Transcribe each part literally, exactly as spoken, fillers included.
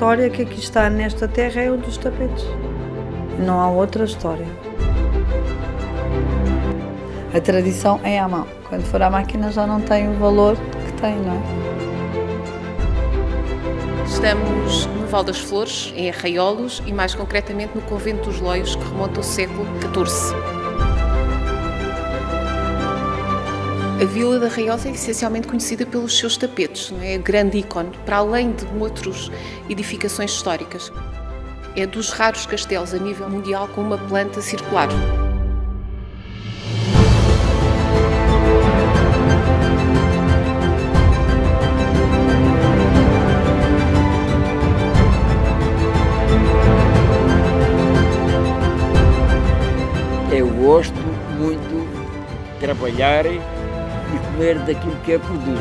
história que aqui está nesta terra é o dos tapetes. Não há outra história. A tradição é à mão. Quando for à máquina já não tem o valor que tem, não é? Estamos no Val das Flores, em Arraiolos e mais concretamente no Convento dos Loios, que remonta ao século catorze. A Vila de Arraiolos é essencialmente conhecida pelos seus tapetes, não é? Grande ícone, para além de outras edificações históricas. É dos raros castelos a nível mundial com uma planta circular. Eu gosto muito de trabalhar e comer daquilo que é produto.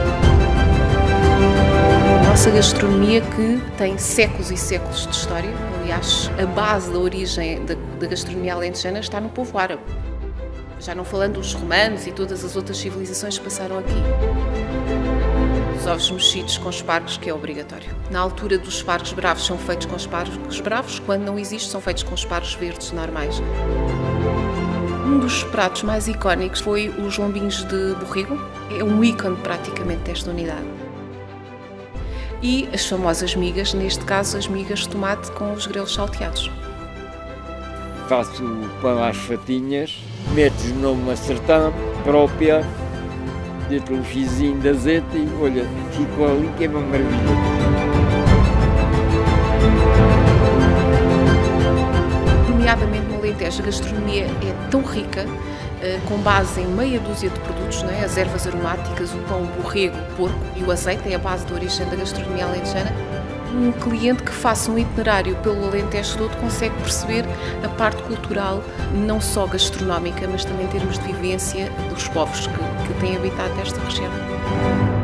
A nossa gastronomia, que tem séculos e séculos de história, aliás, a base da origem da, da gastronomia alentejana está no povo árabe. Já não falando dos romanos e todas as outras civilizações que passaram aqui. Os ovos mexidos com espargos, que é obrigatório. Na altura dos espargos bravos são feitos com espargos bravos, quando não existe são feitos com espargos verdes normais. Um dos pratos mais icónicos foi os lombinhos de borrego. É um ícone praticamente desta unidade. E as famosas migas, neste caso as migas de tomate com os grelos salteados. Faço o pão às fatinhas, meto numa sertã própria, deito um fizinho de azeite e olha, ficou ali que é uma maravilha. Nomeadamente no Alentejo, a gastronomia é tão rica, com base em meia dúzia de produtos, não é? As ervas aromáticas, o pão, o borrego, o porco e o azeite é a base da origem da gastronomia alentejana. Um cliente que faça um itinerário pelo Alentejo todo consegue perceber a parte cultural, não só gastronómica, mas também em termos de vivência dos povos que, que têm habitado esta região.